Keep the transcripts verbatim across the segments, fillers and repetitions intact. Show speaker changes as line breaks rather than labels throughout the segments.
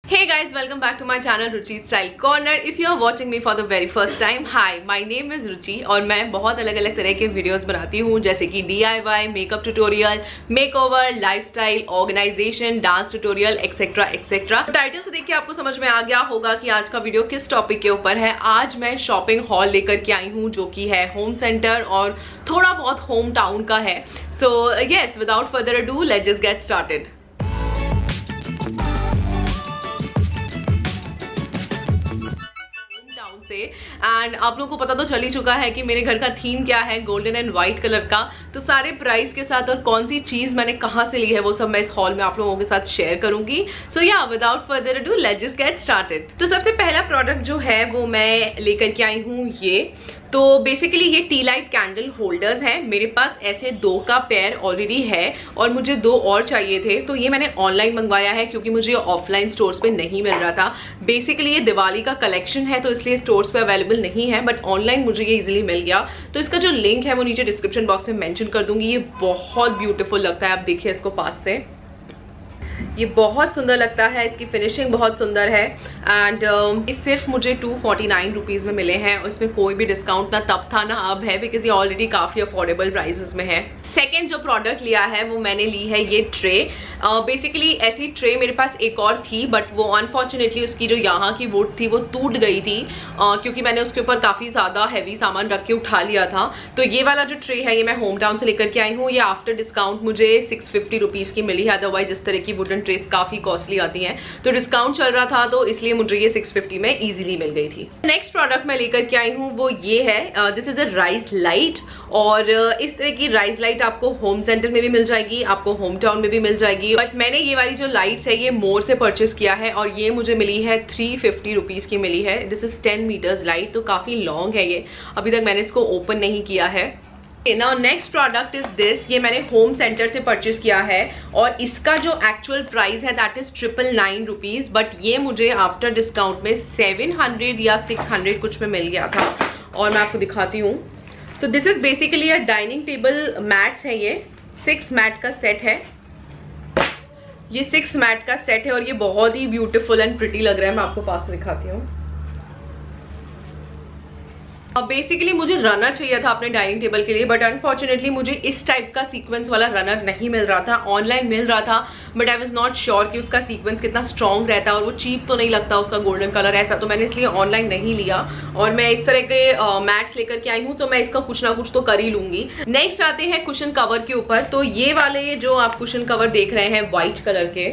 Hey guys, welcome back to my channel Ruchi Style Corner. If you are watching me for the very first time, hi, my name is Ruchi और मैं बहुत अलग अलग तरह के videos बनाती हूँ जैसे कि D I Y, makeup tutorial, makeover, lifestyle, organisation, dance tutorial etcetera etcetera. Title से देख के आपको समझ में आ गया होगा कि आज का वीडियो किस टॉपिक के ऊपर है। आज मैं शॉपिंग हॉल लेकर के आई हूँ जो कि है होम सेंटर और थोड़ा बहुत होम टाउन का है। So yes, without further ado let's just get started. And आप लोगों को पता तो चल ही चुका है कि मेरे घर का थीम क्या है, गोल्डन एंड व्हाइट कलर का। तो सारे प्राइस के साथ और कौन सी चीज मैंने कहां से ली है वो सब मैं इस हॉल में आप लोगों के साथ शेयर करूंगी। So yeah without further ado let's just get started. तो सबसे पहला प्रोडक्ट जो है वो मैं लेकर के आई हूँ ये। तो बेसिकली ये टी लाइट कैंडल होल्डर्स हैं। मेरे पास ऐसे दो का पेयर ऑलरेडी है और मुझे दो और चाहिए थे, तो ये मैंने ऑनलाइन मंगवाया है क्योंकि मुझे ऑफलाइन स्टोर्स पे नहीं मिल रहा था। बेसिकली ये दिवाली का कलेक्शन है तो इसलिए स्टोर्स पे अवेलेबल नहीं है, बट ऑनलाइन मुझे ये इजीली मिल गया। तो इसका जो लिंक है वो नीचे डिस्क्रिप्शन बॉक्स में मेंशन कर दूंगी। ये बहुत ब्यूटीफुल लगता है, आप देखिए इसको पास से, ये बहुत सुंदर लगता है, इसकी फिनिशिंग बहुत सुंदर है। एंड uh, ये सिर्फ मुझे टू फोर्टी नाइन रुपीज़ में मिले हैं और इसमें कोई भी डिस्काउंट ना तब था ना अब है, बिकॉज ये ऑलरेडी काफ़ी अफोर्डेबल प्राइसेस में है। सेकेंड जो प्रोडक्ट लिया है वो मैंने ली है ये ट्रे। बेसिकली uh, ऐसी ट्रे मेरे पास एक और थी, बट वो अनफॉर्चुनेटली उसकी जो यहाँ की वुड थी वो टूट गई थी uh, क्योंकि मैंने उसके ऊपर काफ़ी ज़्यादा हैवी सामान रख के उठा लिया था। तो ये वाला जो ट्रे है ये मैं होम टाउन से लेकर के आई हूँ। ये आफ्टर डिस्काउंट मुझे सिक्स फिफ्टी रुपीज़ की मिली है, अदरवाइज इस तरह की वुडन ट्रेस काफ़ी कॉस्टली आती हैं। तो डिस्काउंट चल रहा था तो इसलिए मुझे ये सिक्स फिफ्टी में इजीली मिल गई थी। नेक्स्ट प्रोडक्ट मैं लेकर के आई हूँ वो ये है, this is a rice light. और uh, इस तरह की राइस लाइट आपको होम सेंटर में भी मिल जाएगी, आपको होम टाउन में भी मिल जाएगी, बट मैंने ये वाली जो लाइट्स है ये मोर से परचेस किया है और ये मुझे मिली है थ्री फिफ्टी रुपीज की मिली है। This is ten metres light, तो काफी लॉन्ग है ये। अभी तक मैंने इसको ओपन नहीं किया है। Now next product is this. ये मैंने होम सेंटर से परचेस किया है और इसका जो एक्चुअल प्राइस है that is triple nine rupees, but ये मुझे आफ्टर डिस्काउंट में सेवन हंड्रेड या सिक्स हंड्रेड कुछ में मिल गया था। और मैं आपको दिखाती हूँ। So this is basically a dining table mats है, ये सिक्स मैट का सेट है। ये सिक्स मैट का सेट है और ये बहुत ही ब्यूटीफुल एंड प्रिटी लग रहा है। मैं आपको पास से दिखाती हूँ। बेसिकली मुझे रनर चाहिए था अपने डाइनिंग टेबल के लिए, बट अनफॉर्चुनेटली मुझे इस टाइप का सीक्वेंस वाला रनर नहीं मिल रहा था। ऑनलाइन मिल रहा था but I was not sure कि उसका सीक्वेंस कितना स्ट्रॉन्ग रहता है और वो चीप तो नहीं लगता उसका गोल्डन कलर ऐसा, तो मैंने इसलिए ऑनलाइन नहीं लिया। और मैं इस तरह के मैट्स लेकर के आई हूँ तो मैं इसका कुछ ना कुछ तो कर ही लूंगी। नेक्स्ट आते हैं कुशन कवर के ऊपर। तो ये वाले जो आप कुशन कवर देख रहे हैं व्हाइट कलर के,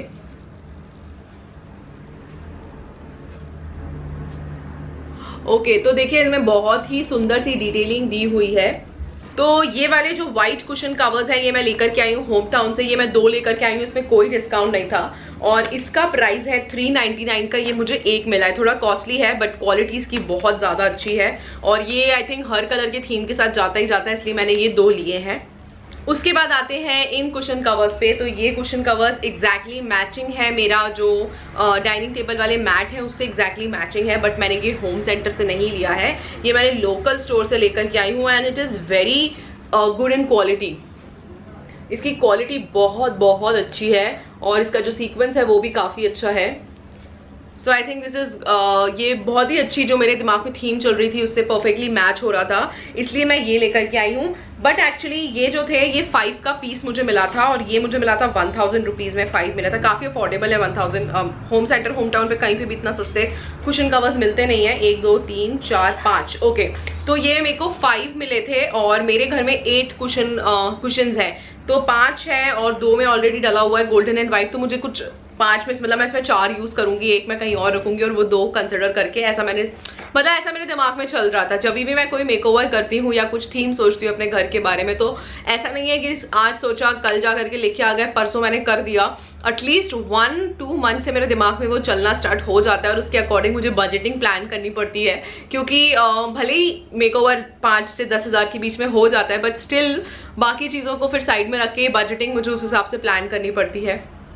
ओके okay, तो देखिए इनमें बहुत ही सुंदर सी डिटेलिंग दी हुई है। तो ये वाले जो व्हाइट कुशन कवर्स हैं ये मैं लेकर के आई हूँ होम टाउन से। ये मैं दो लेकर के आई हूँ, इसमें कोई डिस्काउंट नहीं था और इसका प्राइस है थ्री नाइन्टी नाइन का। ये मुझे एक मिला है, थोड़ा कॉस्टली है बट क्वालिटी इसकी बहुत ज़्यादा अच्छी है और ये आई थिंक हर कलर के थीम के साथ जाता ही जाता है, इसलिए मैंने ये दो लिए हैं। उसके बाद आते हैं इन कुशन कवर्स पे। तो ये कुशन कवर्स एग्जैक्टली मैचिंग है, मेरा जो डाइनिंग टेबल वाले मैट है उससे एग्जैक्टली मैचिंग है, बट मैंने ये होम सेंटर से नहीं लिया है। ये मैंने लोकल स्टोर से लेकर के आई हूँ and it is very good in quality. इसकी क्वालिटी बहुत बहुत अच्छी है और इसका जो सीक्वेंस है वो भी काफ़ी अच्छा है। So I think this is ये बहुत ही अच्छी, जो मेरे दिमाग में थीम चल रही थी उससे परफेक्टली मैच हो रहा था, इसलिए मैं ये लेकर के आई हूँ। बट एक्चुअली ये जो थे ये फाइव का पीस मुझे मिला था और ये मुझे मिला था वन थाउजेंड रुपीज़ में फाइव मिला था। काफ़ी अफोर्डेबल है one thousand. Home Centre Home Town पे कहीं पे भी इतना सस्ते कुशन कवर्स मिलते नहीं है। एक दो तीन चार पाँच, ओके तो ये मेरे को फाइव मिले थे और मेरे घर में एट कुशन कुशंस हैं, तो पाँच है और दो में ऑलरेडी डला हुआ है गोल्डन एंड व्हाइट। तो मुझे कुछ पांच में मतलब मैं इसमें चार यूज करूंगी, एक मैं कहीं और रखूंगी और वो दो कंसिडर करके, ऐसा मैंने मतलब ऐसा मेरे दिमाग में चल रहा था। जब भी मैं कोई मेकओवर करती हूँ या कुछ थीम सोचती हूँ अपने घर के बारे में, तो ऐसा नहीं है कि आज सोचा कल जा करके लेके आ गए, परसों मैंने कर दिया। एटलीस्ट वन टू मंथ से मेरे दिमाग में वो चलना स्टार्ट हो जाता है और उसके अकॉर्डिंग मुझे बजटिंग प्लान करनी पड़ती है, क्योंकि भले ही मेकओवर पाँच से दस हज़ार के बीच में हो जाता है बट स्टिल बाकी चीज़ों को फिर साइड में रख के बजटिंग मुझे उस हिसाब से प्लान करनी पड़ती है।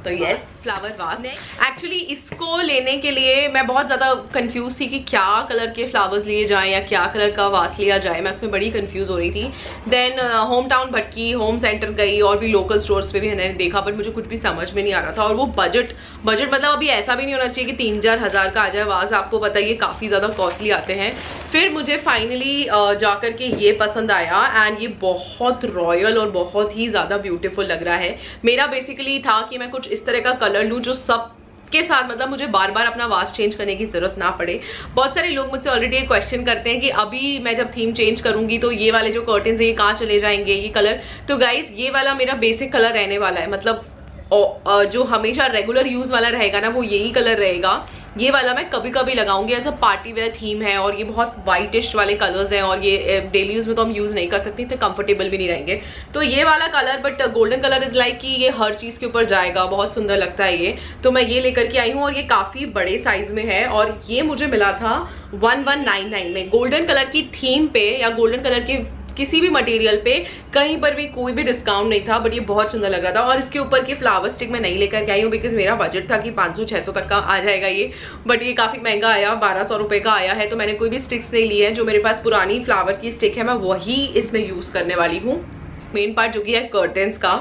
तो यस, फ्लावर वास। एक्चुअली इसको लेने के लिए मैं बहुत ज़्यादा कंफ्यूज थी कि क्या कलर के फ्लावर्स लिए जाएं या क्या कलर का वास लिया जाए, मैं उसमें बड़ी कंफ्यूज हो रही थी। देन होम टाउन भटकी, होम सेंटर गई और भी लोकल स्टोर्स पे भी मैंने देखा, बट मुझे कुछ भी समझ में नहीं आ रहा था। और वो बजट बजट मतलब अभी ऐसा भी नहीं होना चाहिए कि तीन चार हज़ार का आ जाए वास, आपको पता है ये काफ़ी ज़्यादा कॉस्टली आते हैं। फिर मुझे फाइनली जाकर के ये पसंद आया एंड ये बहुत रॉयल और बहुत ही ज़्यादा ब्यूटीफुल लग रहा है। मेरा बेसिकली था कि मैं कुछ इस तरह का कलर लूँ जो सब के साथ मतलब मुझे बार बार अपना वास चेंज करने की जरूरत ना पड़े। बहुत सारे लोग मुझसे ऑलरेडी ये क्वेश्चन करते हैं कि अभी मैं जब थीम चेंज करूंगी तो ये वाले जो कर्टन्स है ये कहाँ चले जाएंगे, ये कलर। तो गाइज ये वाला मेरा बेसिक कलर रहने वाला है, मतलब जो हमेशा रेगुलर यूज वाला रहेगा ना वो यही कलर रहेगा। ये वाला मैं कभी कभी लगाऊंगी, as a party where theme है और ये बहुत वाइटिश वाले कलर्स हैं और ये डेली यूज में तो हम यूज नहीं कर सकते, इतने कंफर्टेबल भी नहीं रहेंगे। तो ये वाला colour, but golden colour is like कि ये हर चीज के ऊपर जाएगा, बहुत सुंदर लगता है ये। तो मैं ये लेकर के आई हूँ और ये काफी बड़े साइज में है और ये मुझे मिला था वन वन नाइन नाइन में। गोल्डन कलर की थीम पे या गोल्डन कलर के किसी भी मटेरियल पे कहीं पर भी कोई भी डिस्काउंट नहीं था, बट ये बहुत सुंदर लग रहा था। और इसके ऊपर की फ्लावर स्टिक मैं नहीं लेकर के आई हूँ बिकॉज मेरा बजट था कि पाँच सौ छह सौ तक का आ जाएगा ये, बट ये काफी महंगा आया, बारह सौ रुपए का आया है। तो मैंने कोई भी स्टिक्स नहीं ली है, जो मेरे पास पुरानी फ्लावर की स्टिक है मैं वही इसमें यूज करने वाली हूँ। मेन पार्ट जो कि है कर्टन्स का।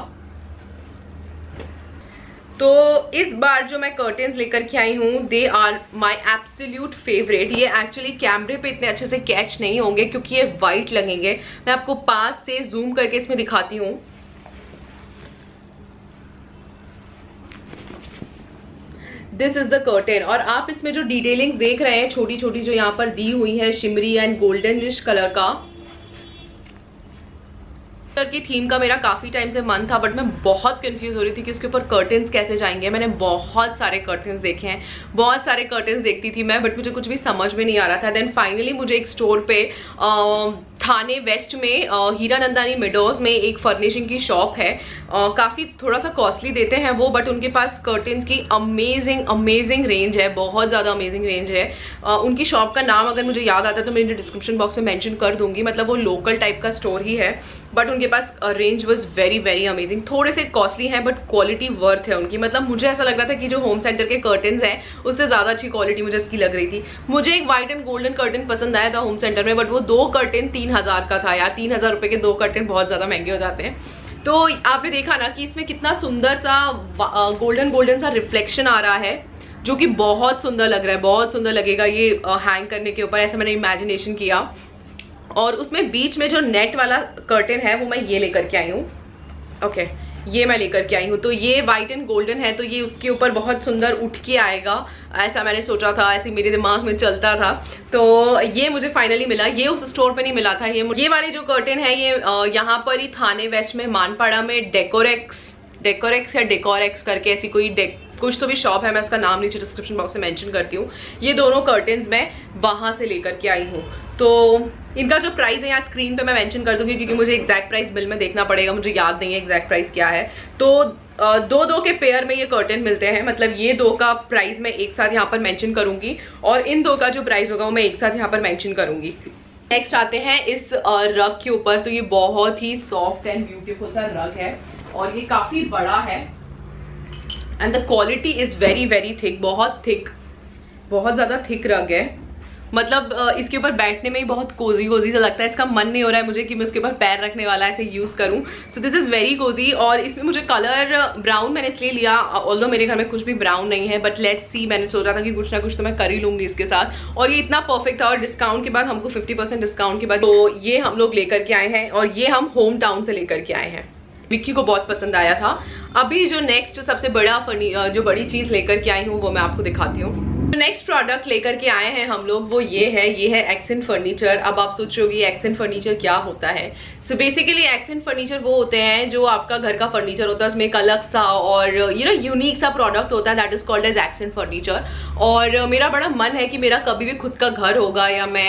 तो इस बार जो मैं कर्टन्स लेकर के आई हूँ they are my absolute favourite. ये एक्चुअली कैमरे पे इतने अच्छे से कैच नहीं होंगे क्योंकि ये वाइट लगेंगे। मैं आपको पास से जूम करके इसमें दिखाती हूँ। दिस इज द कर्टन और आप इसमें जो डिटेलिंग देख रहे हैं छोटी छोटी जो यहाँ पर दी हुई है शिमरी एंड गोल्डनिश कलर का की थीम का मेरा काफी टाइम से मन था, बट मैं बहुत कंफ्यूज हो रही थी कि उसके ऊपर कर्टन्स कैसे जाएंगे। मैंने बहुत सारे कर्टन्स देखे हैं, बहुत सारे कर्टन्स देखती थी मैं, बट मुझे कुछ भी समझ में नहीं आ रहा था। देन फाइनली मुझे एक स्टोर पे आ, थाने वेस्ट में हीरानंदानी मेडोज में एक फर्निशिंग की शॉप है। uh, काफ़ी थोड़ा सा कॉस्टली देते हैं वो, बट उनके पास कर्टन्स की अमेजिंग अमेजिंग रेंज है, बहुत ज़्यादा अमेजिंग रेंज है। uh, उनकी शॉप का नाम अगर मुझे याद आता है तो मैं डिस्क्रिप्शन बॉक्स में मेंशन कर दूंगी। मतलब वो लोकल टाइप का स्टोर ही है, बट उनके पास range was very very amazing. थोड़े से कॉस्टली हैं बट क्वालिटी वर्थ है उनकी। मतलब मुझे ऐसा लग रहा था कि जो होम सेंटर के कर्टन्स हैं उससे ज़्यादा अच्छी क्वालिटी मुझे इसकी लग रही थी। मुझे एक व्हाइट एंड गोल्डन कर्टन पसंद आया था होम सेंटर में, बट वो दो कर्टन तीन हजार का था यार। तीन हजार रुपए के दो कर्टन बहुत ज्यादा महंगे हो जाते हैं। तो आपने देखा ना कि इसमें कितना सुंदर सा गोल्डन गोल्डन सा रिफ्लेक्शन आ रहा है, जो कि बहुत सुंदर लग रहा है, बहुत सुंदर लगेगा ये हैंग करने के ऊपर, ऐसा मैंने इमेजिनेशन किया। और उसमें बीच में जो नेट वाला कर्टन है वो मैं ये लेकर के आई हूँ। ओके, ये मैं लेकर के आई हूँ। तो ये व्हाइट एंड गोल्डन है, तो ये उसके ऊपर बहुत सुंदर उठ के आएगा, ऐसा मैंने सोचा था, ऐसे मेरे दिमाग में चलता था। तो ये मुझे फाइनली मिला। ये उस स्टोर पे नहीं मिला था। ये ये वाले जो कर्टन है ये यहाँ पर ही थाने वेस्ट में मानपाड़ा में डेकोरेक्स डेकोरेक्स या डेकोरेक्स करके ऐसी कोई डेक कुछ तो भी शॉप है, मैं उसका नाम नीचे डिस्क्रिप्शन बॉक्स में मेंशन करती हूँ। ये दोनों कर्टन्स मैं वहां से लेकर के आई हूँ। तो इनका जो प्राइस है यहाँ स्क्रीन पे मैं मेंशन कर दूंगी क्योंकि मुझे एग्जैक्ट प्राइस बिल में देखना पड़ेगा, मुझे याद नहीं है एग्जैक्ट प्राइस क्या है। तो दो दो के पेयर में ये कर्टन मिलते हैं, मतलब ये दो का प्राइस मैं एक साथ यहाँ पर मेंशन करूंगी और इन दो का जो प्राइस होगा वो मैं एक साथ यहाँ पर मेंशन करूंगी। नेक्स्ट आते हैं इस रग के ऊपर। तो ये बहुत ही सॉफ्ट एंड ब्यूटीफुल सा रग है और ये काफी बड़ा है and the quality is very very thick, बहुत थिक, बहुत ज्यादा थिक रग है। मतलब इसके ऊपर बैठने में ही बहुत कोजी कोजी सा लगता है। इसका मन नहीं हो रहा है मुझे कि मैं उसके ऊपर पैर रखने वाला ऐसे यूज करूं। So this is very cosy. और इसमें मुझे कलर ब्राउन मैंने इसलिए लिया, ऑल्दो मेरे घर में कुछ भी ब्राउन नहीं है, बट लेट्स सी, मैंने सोचा था कि कुछ ना कुछ तो मैं कर ही लूंगी इसके साथ। और ये इतना परफेक्ट था और डिस्काउंट के बाद हमको फिफ्टी परसेंट डिस्काउंट के बाद तो ये हम लोग लेकर के आए हैं और ये हम होम टाउन से लेकर के आए हैं। विक्की को बहुत पसंद आया था। अभी जो नेक्स्ट सबसे बड़ा फर्नी जो बड़ी चीज लेकर के आई हूँ वो मैं आपको दिखाती हूँ। तो नेक्स्ट प्रोडक्ट लेकर के आए हैं हम लोग, वो ये है, ये है एक्सेंट फर्नीचर। अब आप सोच रहे होगी एक्सेंट फर्नीचर क्या होता है। सो बेसिकली एक्सेंट फर्नीचर वो होते हैं जो आपका घर का फर्नीचर होता है, उसमें एक अलग सा और यू नो यूनिक सा प्रोडक्ट होता है, that is called as accent furniture. और मेरा बड़ा मन है कि मेरा कभी भी खुद का घर होगा या मैं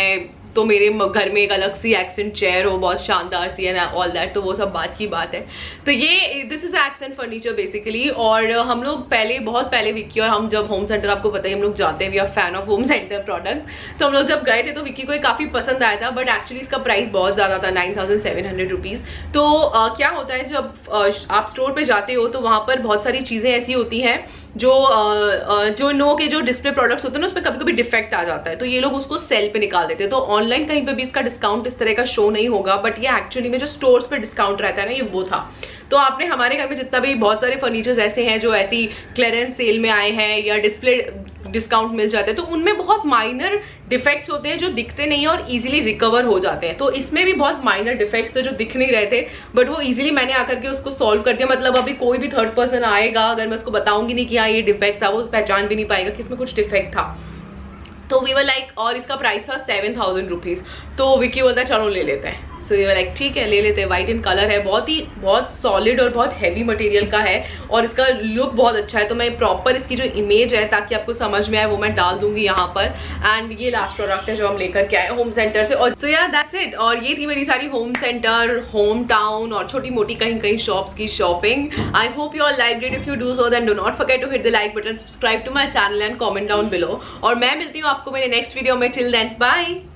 तो मेरे घर में एक अलग सी एक्सेंट चेयर हो, बहुत शानदार सी है ऑल दैट, तो वो सब बात की बात है। तो ये this is accent furniture basically. और हम लोग पहले बहुत पहले विक्की और हम जब होम सेंटर, आपको पता ही हम लोग जाते हैं, we are fan of Home Centre product, तो हम लोग जब गए थे तो विक्की को काफी पसंद आया था, बट एक्चुअली इसका प्राइस बहुत ज्यादा था, nine thousand seven hundred rupees. तो uh, क्या होता है जब uh, आप स्टोर पे जाते हो तो वहां पर बहुत सारी चीजें ऐसी होती हैं जो uh, uh, जो नो के जो डिस्प्ले प्रोडक्ट्स होते हैं ना उस पर कभी कभी डिफेक्ट आ जाता है, तो ये लोग उसको सेल पे निकाल देते हैं। तो ऑनलाइन कहीं पे भी इसका डिस्काउंट इस तरह का शो नहीं होगा, बट ये एक्चुअली में जो स्टोर्स पे डिस्काउंट रहता है ना, ये वो था। तो आपने हमारे घर में जितना भी बहुत सारे फर्नीचर्स ऐसे हैं जो ऐसी क्लियरेंस सेल में आए हैं या डिस्प्ले डिस्काउंट मिल जाते हैं, तो उनमें बहुत माइनर डिफेक्ट्स होते हैं जो दिखते नहीं और इजीली रिकवर हो जाते हैं। तो इसमें भी बहुत माइनर डिफेक्ट्स थे जो दिख नहीं रहे थे, बट वो इजीली मैंने आकर के उसको सॉल्व कर दिया। मतलब अभी कोई भी थर्ड पर्सन आएगा, अगर मैं उसको बताऊंगी नहीं कि हाँ ये डिफेक्ट था, वो पहचान भी नहीं पाएगा कि इसमें कुछ डिफेक्ट था। तो वी वर लाइक, और इसका प्राइस था सेवन थाउजेंड रुपीज। तो विकी बोलता है चलो ले लेते हैं। सो ये लाइक ठीक है ले लेते हैं। व्हाइट इन कलर है, बहुत ही बहुत सॉलिड और बहुत हैवी मटेरियल का है, और इसका लुक बहुत अच्छा है। तो मैं प्रॉपर इसकी जो इमेज है ताकि आपको समझ में आए वो मैं डाल दूंगी यहाँ पर। एंड ये लास्ट प्रोडक्ट है जो हम लेकर के आए होम सेंटर से। और सो यार दैट्स इट। और ये थी मेरी सारी होम सेंटर, होम टाउन और छोटी मोटी कहीं कहीं शॉप्स की shopping. I hope you all like it. If you do so then do not forget to hit the like button, subscribe to my channel and comment down below. और मैं मिलती हूँ आपको मेरे नेक्स्ट वीडियो में। Till then bye.